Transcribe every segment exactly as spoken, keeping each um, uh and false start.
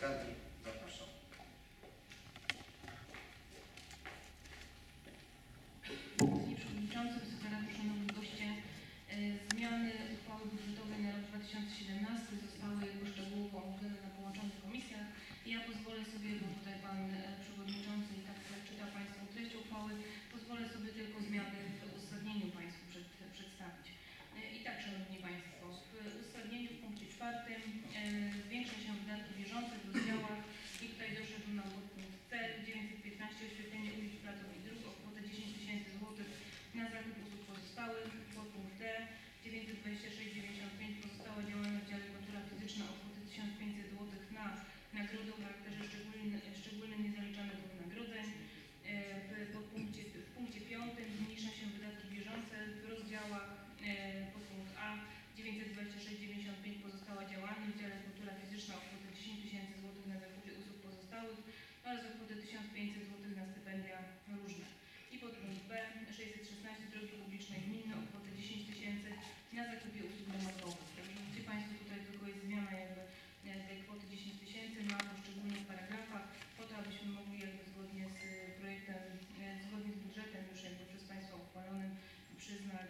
Skarbnik, zapraszam. Panie Przewodniczący, Wysoka Rado, Szanowni Goście, zmiany uchwały budżetowej na rok dwa tysiące siedemnasty zostały szczegółowo omówione na połączonych komisjach. Ja pozwolę sobie, bo tutaj Pan Przewodniczący i tak czyta Państwu treść uchwały, pozwolę sobie tylko zmiany w uzasadnieniu Państwu przed, przedstawić. I tak, Szanowni Państwo, w uzasadnieniu w punkcie czwartym zwiększa się wydatki bieżące w rozdziałach i tutaj doszedł nam podpunkt C dziewięćset piętnaście oświetlenie ulic, placów i dróg o kwotę dziesięć tysięcy złotych na zakup usług pozostałych, podpunkt D dziewięćset dwadzieścia sześć dziewięćdziesiąt pięć pozostałe działania w dziale kultura fizyczna o kwotę tysiąc pięćset złotych na nagrody o charakterze szczególnym, szczególnym niezaliczane do wynagrodzeń. W, podpunkcie, w punkcie piątym zmniejsza się wydatki bieżące w rozdziałach podpunkt A dziewięćset dwadzieścia sześć dziewięćdziesiąt pięć pozostała działalność w dziale kultura fizyczna o kwotę dziesięć tysięcy złotych na zakupie usług pozostałych oraz o kwotę tysiąc pięćset złotych na stypendia różne. I podpunkt B sześćset szesnaście drogi publiczne gminne o kwotę dziesięć tysięcy na zakupie usług domowych. Także widzicie Państwo, tutaj tylko jest zmiana jakby tej kwoty dziesięć tysięcy na poszczególnych paragrafach, po to, abyśmy mogli jakby zgodnie z projektem, zgodnie z budżetem już jakby przez Państwa uchwalonym przyznać,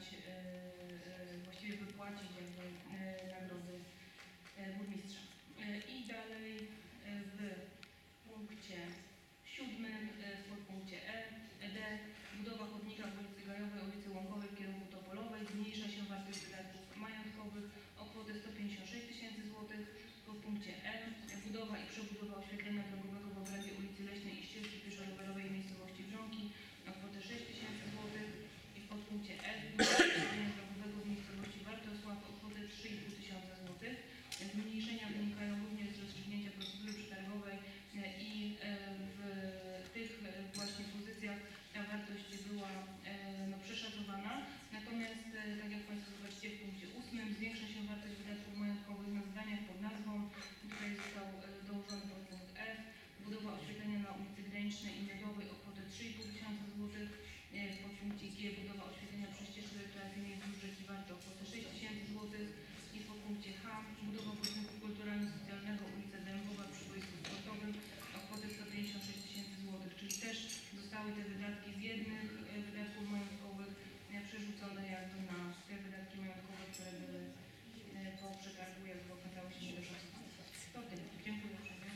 yy, właściwie wypłacić jakby yy, nagrody yy, burmistrza. Yy, I dalej yy, w punkcie siódmym, w podpunkcie E, D, budowa chodnika w ulicy Gajowej, ulicy Łąkowej w kierunku Topolowej, zmniejsza się wartość wydatków majątkowych o kwotę sto pięćdziesiąt sześć tysięcy złotych. W podpunkcie E, budowa i przebudowa oświetlenia drogowego w obrębie ulicy Leśnej i ścieżki pieszo-rowerowej w miejscowości Wrząki o kwotę sześć tysięcy złotych. I w podpunkcie E, budowa oświetlenia drogowego w miejscowości Bartosław o kwotę trzy i pół tysiąca złotych. Zmniejszenia wynikają również z rozstrzygnięcia procedury przetargowej i w tych właśnie pozycjach ta wartość była no, przeszacowana. Natomiast, tak jak Państwo zobaczycie w punkcie ósmym, zwiększa się wartość wydatków majątkowych na zadaniach pod nazwą, tutaj został dołożony podpunkt F, budowa oświetlenia na ulicy Granicznej i Miodowej o kwotę trzy i pół tysiąca złotych. W podpunkcie G budowa oświetlenia przez ścieżkę rekreacyjnej wzdłuż rzeki Warty o kwotę sześć tysięcy złotych. I w podpunkcie H budowa budynku kulturalno-socjalnego ulica Dębowa przy boisku sportowym o kwotę sto pięćdziesiąt sześć tysięcy złotych, czyli też zostały te wydatki z jednych wydatków majątkowych przerzucone jakby na te wydatki majątkowe, które były po przetargu jakby okazały się niedoszacowane. To tyle. Dziękuję uprzejmie.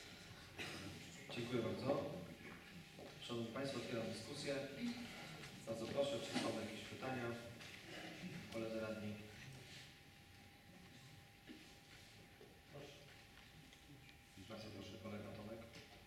Dziękuję bardzo. Szanowni Państwo, otwieram dyskusję. Bardzo proszę, czy są jakieś pytania? Koledzy radni. Proszę. Bardzo proszę, kolega Tomek.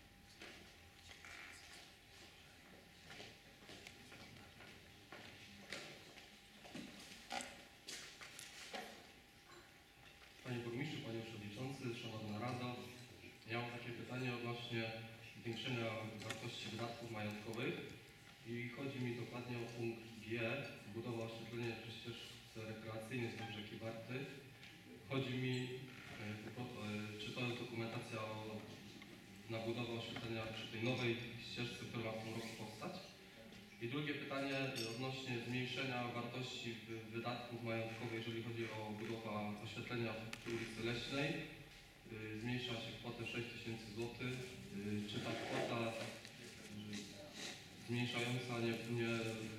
Panie Burmistrzu, Panie Przewodniczący, Szanowna Rado. Ja mam takie pytanie odnośnie zwiększenia wartości wydatków majątkowych i chodzi mi dokładnie o punkt G, budowa oświetlenia przy ścieżce rekreacyjnej wzdłuż rzeki Warty. Chodzi mi, czy to jest dokumentacja o, na budowę oświetlenia przy tej nowej ścieżce, która ma w tym roku powstać. I drugie pytanie odnośnie zmniejszenia wartości wydatków majątkowych, jeżeli chodzi o budowę oświetlenia przy ulicy Leśnej. Zmniejsza się kwotę sześć tysięcy złotych. Czy ta kwota zmniejszająca nie, nie,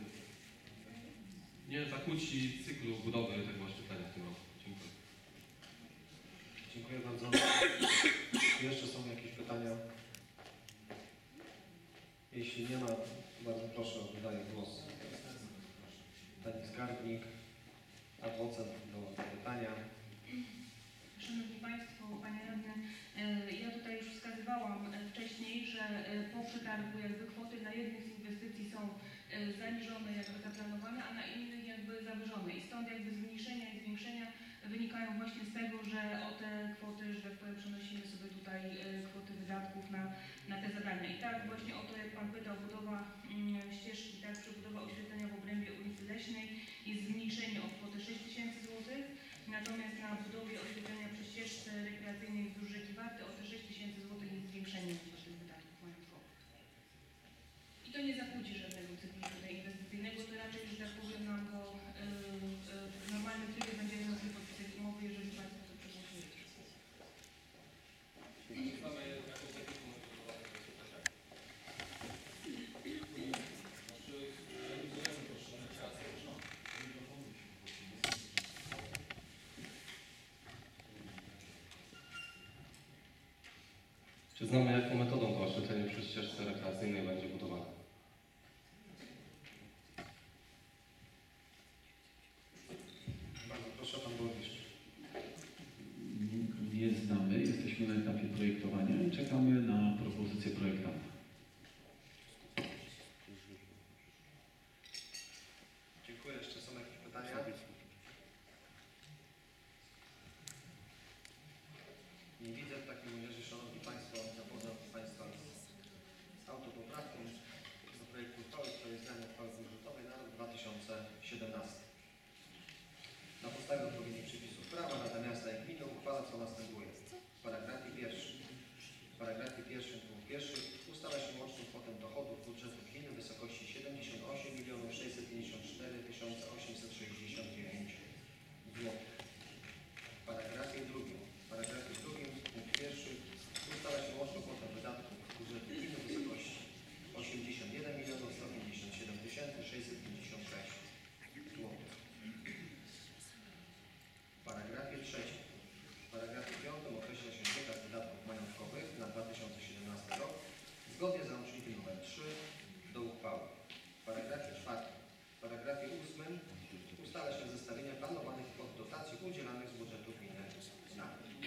nie zakłóci cyklu budowy tego oświetlenia w tym roku? Dziękuję. Dziękuję bardzo. Czy jeszcze są jakieś pytania? Jeśli nie ma, bardzo proszę, oddaję głos pani skarbnik, adwocem do pytania. Szanowni Państwo, Panie Radny, ja tutaj już wskazywałam wcześniej, że po przetargu jakby kwoty na jednych z inwestycji są zaniżone, jakby zaplanowane, a na innych jakby zawyżone. I stąd jakby zmniejszenia i zwiększenia wynikają właśnie z tego, że o te kwoty, że tak powiem, przenosimy sobie tutaj kwoty wydatków na, na te zadania. I tak właśnie o to, jak Pan pytał, budowa ścieżki, tak, przebudowa oświetlenia w obrębie ulicy Leśnej jest zmniejszenie o kwotę sześć tysięcy złotych, natomiast na budowie oświetlenia przy ścieżce rekreacyjnej wzdłuż rzeki Warty o te sześć tysięcy złotych jest zwiększenie tych wydatków majątkowych. I to nie zakłóci żadnego cyklu tutaj inwestycyjnego, to raczej, że tak powiem, nam go yy, yy, w normalnym trybie będziemy mogli podpisać umowy, jeżeli Państwo to przegłosujecie. Czy znamy, jaką metodą to oświetlenie przy ścieżce rekreacyjnej będzie budowane? Bardzo proszę, Pan Burmistrz. Nie znamy, jesteśmy na etapie projektowania i czekamy na propozycję projektanta. Dziękuję. Jeszcze są jakieś pytania? Nie widzę. W takim razie, Szanowni Państwo, zapoznam Państwa z, z autopoprawką do projektu uchwały w sprawie zmiany uchwały budżetowej na rok dwa tysiące siedemnasty. Na podstawie odpowiednich przepisów prawa Rada Miasta i Gminy uchwala, co następuje. W paragrafie pierwszym. W paragrafie pierwszym punkt pierwszy ustala się łączną kwotę dochodów budżetu gminy w wysokości siedemdziesiąt osiem milionów sześćset pięćdziesiąt cztery tysiące osiemset sześćdziesiąt dziewięć złotych. W paragrafie drugim. W paragrafie drugim punkt pierwszy ustala się łączną kwotę wydatków budżetu gminy w wysokości osiemdziesiąt jeden milionów sto pięćdziesiąt siedem tysięcy sześćset pięćdziesiąt sześć złotych. W paragrafie trzecim. W paragrafie piątym określa się przekaz wydatków majątkowych na dwa tysiące siedemnasty rok zgodnie z załącznikiem nr trzy do uchwały. W paragrafie czwartym. W paragrafie ósmym ustala się zestawienie planowanych kwot dotacji udzielanych z budżetu gminy na.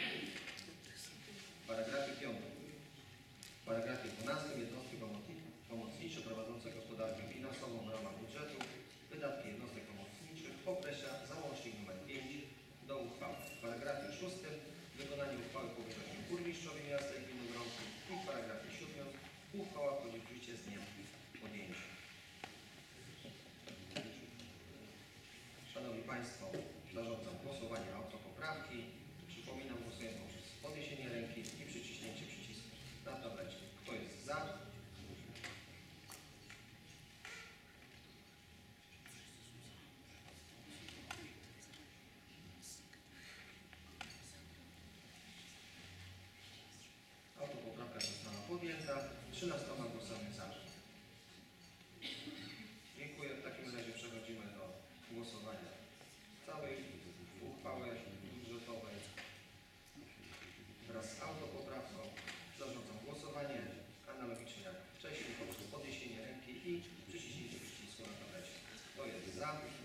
W paragrafie piątym. W paragrafie dwunastym jednostki pomocnicze prowadzące gospodarkę finansową w ramach budżetu wydatki jednostek pomocniczych określa załącznik nr pięć do uchwały. W paragrafie szóstym wykonanie uchwały powierza się burmistrzowi miasta i gminy Wronki i w paragrafie siódmym uchwała wchodzi w życie z dniem podjęcia. Szanowni Państwo, zarządzam głosowanie nad autopoprawki. Przypominam, głosujemy poprzez podniesienie ręki i przyciśnięcie przycisku na tablecie. Kto jest za? Autopoprawka została podjęta. trzynastoma głosami za. Dziękuję. W takim razie przechodzimy do głosowania całej uchwały budżetowej wraz z autopoprawką. Zarządzam głosowanie analogicznie jak wcześniej poprzez podniesienie ręki i przyciśnięcie przycisku na tablecie. Kto jest za?